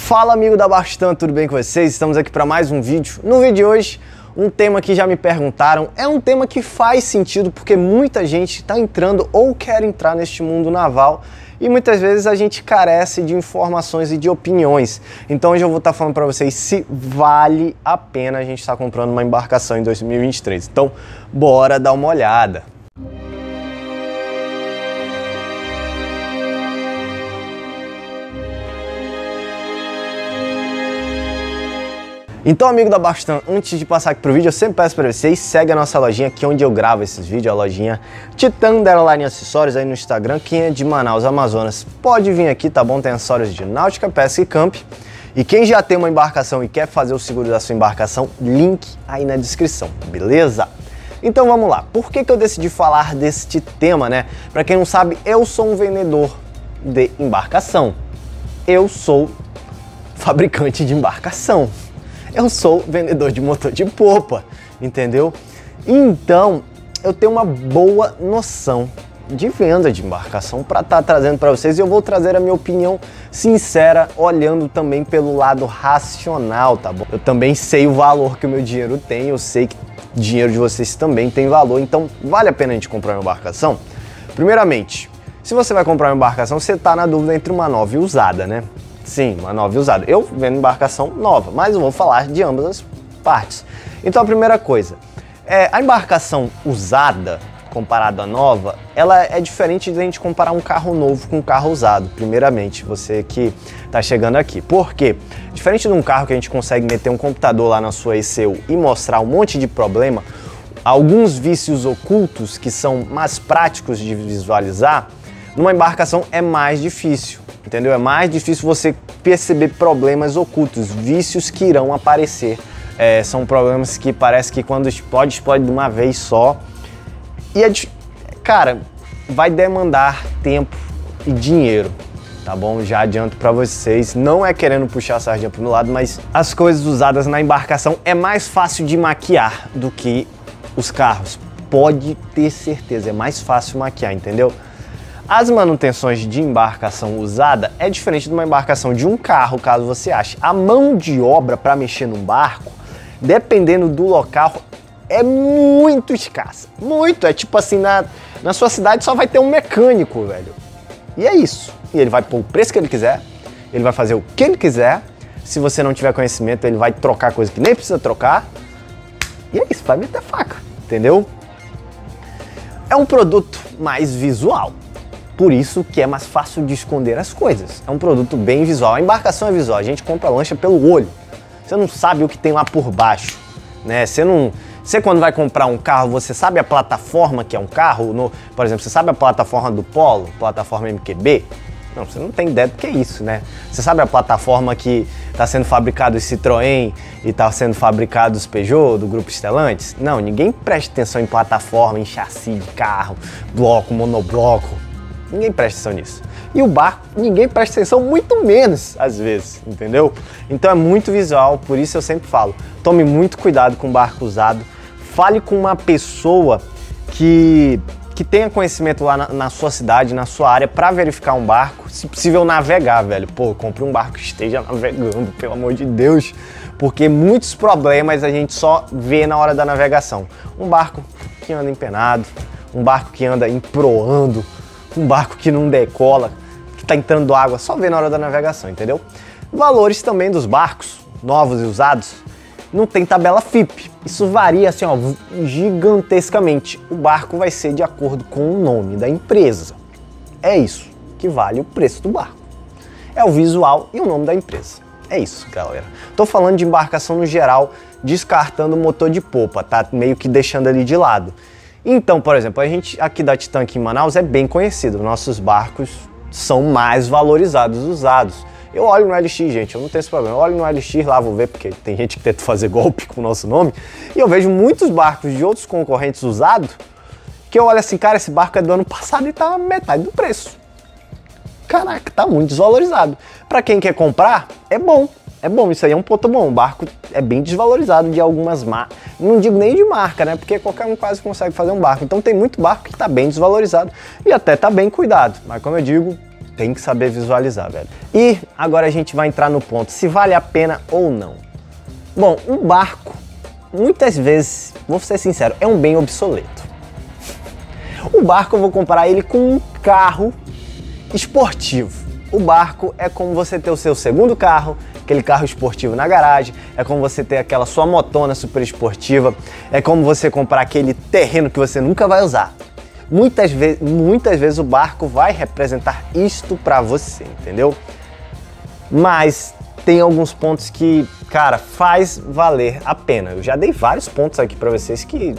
Fala, amigo da Bastan, tudo bem com vocês? Estamos aqui para mais um vídeo. No vídeo de hoje, um tema que já me perguntaram, é um tema que faz sentido porque muita gente está entrando ou quer entrar neste mundo naval e muitas vezes a gente carece de informações e de opiniões. Então hoje eu vou estar falando para vocês se vale a pena a gente estar comprando uma embarcação em 2023. Então, bora dar uma olhada. Então, amigo da Bastan, antes de passar aqui pro vídeo, eu sempre peço para vocês, segue a nossa lojinha aqui onde eu gravo esses vídeos, a lojinha Titã Underline Acessórios aí no Instagram. Quem é de Manaus, Amazonas, pode vir aqui, tá bom? Tem acessórios de náutica, pesca e camp. E quem já tem uma embarcação e quer fazer o seguro da sua embarcação, link aí na descrição, beleza? Então vamos lá, por que eu decidi falar deste tema, né? Para quem não sabe, eu sou um vendedor de embarcação. Eu sou fabricante de embarcação. Eu sou vendedor de motor de popa, entendeu? Então, eu tenho uma boa noção de venda de embarcação para estar trazendo para vocês e eu vou trazer a minha opinião sincera, olhando também pelo lado racional, tá bom? Eu também sei o valor que o meu dinheiro tem, eu sei que o dinheiro de vocês também tem valor, então vale a pena a gente comprar uma embarcação? Primeiramente, se você vai comprar uma embarcação, você está na dúvida entre uma nova e usada, né? Sim, uma nova e usada. Eu vendo embarcação nova, mas eu vou falar de ambas as partes. Então a primeira coisa, a embarcação usada comparada à nova, ela é diferente de a gente comparar um carro novo com um carro usado, primeiramente, você que está chegando aqui. Por quê? Diferente de um carro que a gente consegue meter um computador lá na sua ECU e mostrar um monte de problema, alguns vícios ocultos que são mais práticos de visualizar, numa embarcação é mais difícil. Entendeu? É mais difícil você perceber problemas ocultos, vícios que irão aparecer. São problemas que parece que quando explode de uma vez só. E, cara, vai demandar tempo e dinheiro, tá bom? Já adianto pra vocês, não é querendo puxar a sardinha pro meu lado, mas as coisas usadas na embarcação é mais fácil de maquiar do que os carros. Pode ter certeza, é mais fácil maquiar, entendeu? As manutenções de embarcação usada é diferente de uma embarcação de um carro, caso você ache. A mão de obra para mexer num barco, dependendo do local, é muito escassa. Muito, é tipo assim, na sua cidade só vai ter um mecânico, velho. E é isso. E ele vai pôr o preço que ele quiser, ele vai fazer o que ele quiser. Se você não tiver conhecimento, ele vai trocar coisa que nem precisa trocar. E é isso, vai meter faca, entendeu? É um produto mais visual. Por isso que é mais fácil de esconder as coisas. É um produto bem visual. A embarcação é visual, a gente compra a lancha pelo olho. Você não sabe o que tem lá por baixo, né? Você quando vai comprar um carro, você sabe a plataforma que é um carro? Por exemplo, você sabe a plataforma do Polo, plataforma MQB? Não, você não tem ideia do que é isso, né? Você sabe a plataforma que está sendo fabricado o Citroën e está sendo fabricado os Peugeot do grupo Stellantis? Não, ninguém presta atenção em plataforma, em chassi de carro, bloco, monobloco. Ninguém presta atenção nisso. E o barco, ninguém presta atenção, muito menos às vezes, entendeu? Então é muito visual, por isso eu sempre falo, tome muito cuidado com o barco usado, fale com uma pessoa que tenha conhecimento lá na sua cidade, na sua área, para verificar um barco, se possível navegar, velho. Pô, compre um barco que esteja navegando, pelo amor de Deus, porque muitos problemas a gente só vê na hora da navegação. Um barco que anda empenado, um barco que anda emproando, um barco que não decola, que tá entrando água, só vê na hora da navegação, entendeu? Valores também dos barcos, novos e usados, não tem tabela FIP. Isso varia assim, ó, gigantescamente. O barco vai ser de acordo com o nome da empresa. É isso que vale o preço do barco. É o visual e o nome da empresa. É isso, galera. Tô falando de embarcação no geral, descartando o motor de popa, tá? Meio que deixando ali de lado. Então, por exemplo, a gente aqui da Titã aqui em Manaus é bem conhecido, nossos barcos são mais valorizados, usados. Eu olho no LX, gente, eu não tenho esse problema, eu olho no LX lá, vou ver, porque tem gente que tenta fazer golpe com o nosso nome, e eu vejo muitos barcos de outros concorrentes usados, que eu olho assim, cara, esse barco é do ano passado e tá metade do preço. Caraca, tá muito desvalorizado. Para quem quer comprar, é bom, isso aí é um ponto bom. O barco é bem desvalorizado de algumas marcas, não digo nem de marca, né? Porque qualquer um quase consegue fazer um barco. Então tem muito barco que tá bem desvalorizado e até tá bem cuidado. Mas como eu digo, tem que saber visualizar, velho. E agora a gente vai entrar no ponto, se vale a pena ou não. Bom, um barco, muitas vezes, vou ser sincero, é um bem obsoleto. O barco eu vou comparar ele com um carro esportivo. O barco é como você ter o seu segundo carro, aquele carro esportivo na garagem, é como você ter aquela sua motona super esportiva, é como você comprar aquele terreno que você nunca vai usar. Muitas vezes o barco vai representar isto pra você, entendeu? Mas tem alguns pontos que, cara, faz valer a pena. Eu já dei vários pontos aqui pra vocês que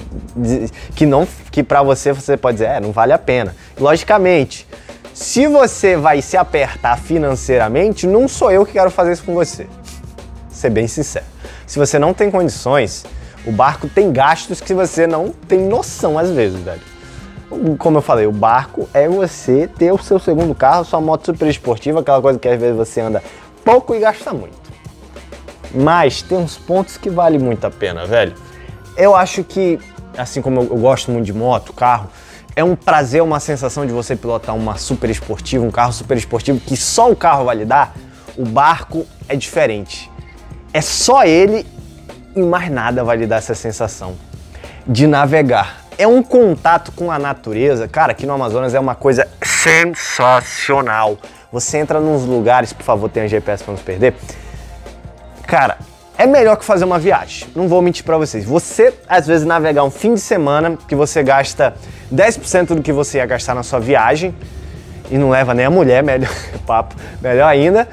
pra você pode dizer, não vale a pena. Logicamente, se você vai se apertar financeiramente, não sou eu que quero fazer isso com você. Ser bem sincero. Se você não tem condições, o barco tem gastos que você não tem noção às vezes, velho. Como eu falei, o barco é você ter o seu segundo carro, sua moto super esportiva, aquela coisa que às vezes você anda pouco e gasta muito. Mas tem uns pontos que vale muito a pena, velho. Eu acho que, assim como eu gosto muito de moto, carro, é um prazer, uma sensação de você pilotar uma super esportiva, um carro super esportivo que só o carro vai lhe dar. O barco é diferente. É só ele e mais nada vai lhe dar essa sensação de navegar. É um contato com a natureza, cara, aqui no Amazonas é uma coisa sensacional. Você entra nos lugares, por favor, tenha GPS para não se perder. Cara, é melhor que fazer uma viagem, não vou mentir para vocês. Você, às vezes, navegar um fim de semana, que você gasta 10% do que você ia gastar na sua viagem, e não leva nem a mulher, melhor, papo, melhor ainda.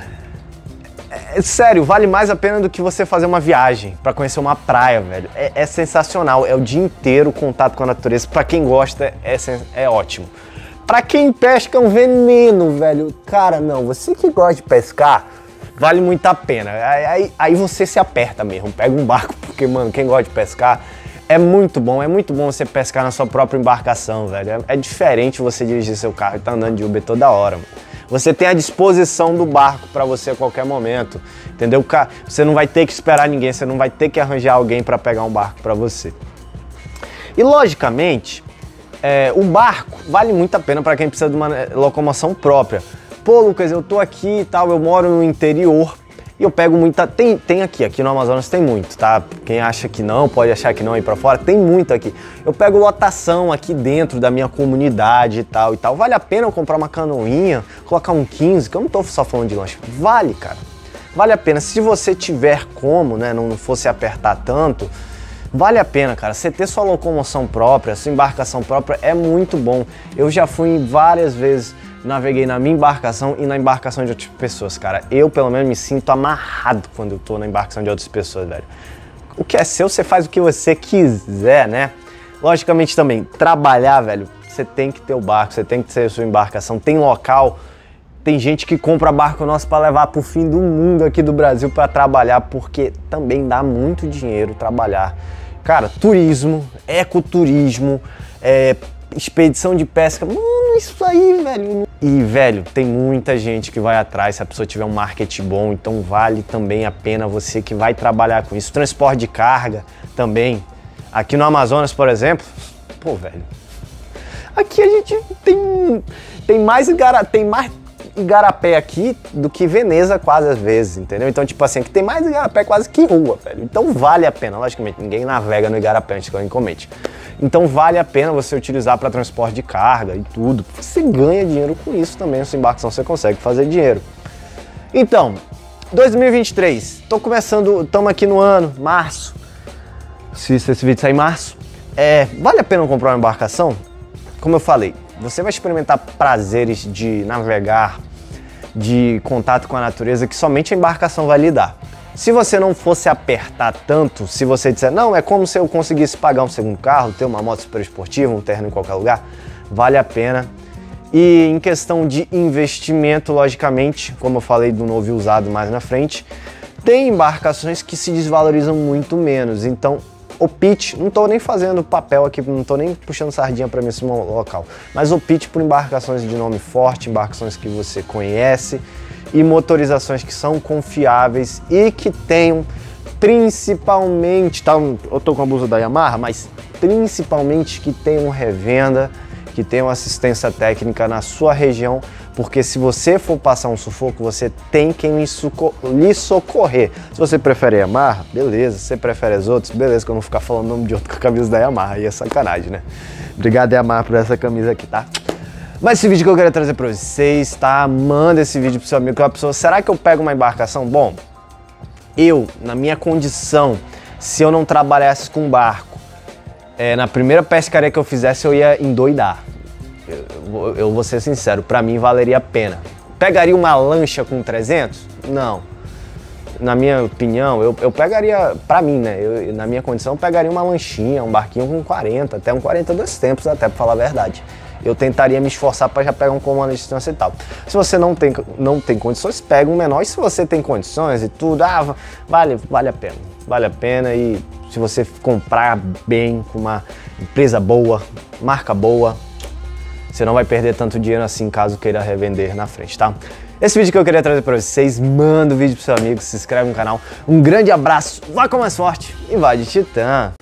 Sério, vale mais a pena do que você fazer uma viagem para conhecer uma praia, velho. É sensacional, é o dia inteiro contato com a natureza. Para quem gosta, é ótimo. Para quem pesca é um veneno, velho. Cara, não, você que gosta de pescar, vale muito a pena. Aí você se aperta mesmo, pega um barco, porque, mano, quem gosta de pescar, é muito bom você pescar na sua própria embarcação, velho. É diferente você dirigir seu carro e tá andando de Uber toda hora, mano. Você tem a disposição do barco para você a qualquer momento, entendeu? Você não vai ter que esperar ninguém, você não vai ter que arranjar alguém para pegar um barco para você. E logicamente, o barco vale muito a pena para quem precisa de uma locomoção própria. Pô, Lucas, eu tô aqui e tal, eu moro no interior e eu pego muita... Tem aqui no Amazonas tem muito, tá? Quem acha que não, pode achar que não ir para fora, tem muito aqui. Eu pego lotação aqui dentro da minha comunidade e tal. Vale a pena eu comprar uma canoinha, colocar um 15, que eu não tô só falando de lanche. Vale, cara. Vale a pena. Se você tiver como, né, não fosse apertar tanto, vale a pena, cara. Você ter sua locomoção própria, sua embarcação própria é muito bom. Eu já fui várias vezes, naveguei na minha embarcação e na embarcação de outras pessoas, cara. Eu, pelo menos, me sinto amarrado quando eu tô na embarcação de outras pessoas, velho. O que é seu, você faz o que você quiser, né? Logicamente também, trabalhar, velho, você tem que ter o barco, você tem que ter a sua embarcação. Tem local, tem gente que compra barco nosso para levar pro fim do mundo aqui do Brasil para trabalhar, porque também dá muito dinheiro trabalhar. Cara, turismo, ecoturismo, expedição de pesca, mano, isso aí, velho. E, velho, tem muita gente que vai atrás se a pessoa tiver um marketing bom, então vale também a pena você que vai trabalhar com isso. Transporte de carga também. Aqui no Amazonas, por exemplo, pô, velho, aqui a gente tem mais igarapé aqui do que Veneza quase às vezes, entendeu? Então, tipo assim, aqui tem mais igarapé quase que rua, velho. Então vale a pena, logicamente, ninguém navega no igarapé antes que alguém comente. Então vale a pena você utilizar para transporte de carga e tudo. Você ganha dinheiro com isso também, a sua embarcação você consegue fazer dinheiro. Então, 2023, tô começando, estamos aqui no ano, março. Se esse vídeo sair em março, vale a pena comprar uma embarcação? Como eu falei, você vai experimentar prazeres de navegar, de contato com a natureza que somente a embarcação vai lhe dar. Se você não fosse apertar tanto, se você disser, não, é como se eu conseguisse pagar um segundo carro, ter uma moto super esportiva, um terreno em qualquer lugar, vale a pena. E em questão de investimento, logicamente, como eu falei do novo e usado mais na frente, tem embarcações que se desvalorizam muito menos. Então, opte, não estou nem fazendo papel aqui, não estou nem puxando sardinha para mim nesse local, mas opte por embarcações de nome forte, embarcações que você conhece, e motorizações que são confiáveis e que tenham principalmente, tá, eu tô com a blusa da Yamaha, mas principalmente que tenham revenda, que tenham assistência técnica na sua região porque se você for passar um sufoco, você tem quem lhe socorrer. Se você prefere Yamaha, beleza. Se você prefere as outras, beleza, que eu não vou ficar falando o nome de outro com a camisa da Yamaha, aí é sacanagem, né? Obrigado, Yamaha, por essa camisa aqui, tá? Mas esse vídeo que eu queria trazer pra vocês, tá? Manda esse vídeo pro seu amigo, que é uma pessoa, será que eu pego uma embarcação? Bom, eu, na minha condição, se eu não trabalhasse com barco, na primeira pescaria que eu fizesse, eu ia endoidar. Eu vou ser sincero, pra mim valeria a pena. Pegaria uma lancha com 300? Não. Na minha opinião, eu pegaria, pra mim, né? Na minha condição, eu pegaria uma lanchinha, um barquinho com 40, até um 42 tempos, até pra falar a verdade. Eu tentaria me esforçar para já pegar um comando de distância e tal. Se você não tem condições, pega um menor. E se você tem condições e tudo, vale a pena. Vale a pena, e se você comprar bem, com uma empresa boa, marca boa, você não vai perder tanto dinheiro assim caso queira revender na frente, tá? Esse vídeo que eu queria trazer para vocês, manda o vídeo pro seu amigo, se inscreve no canal. Um grande abraço, vai com mais forte e vai de Titã!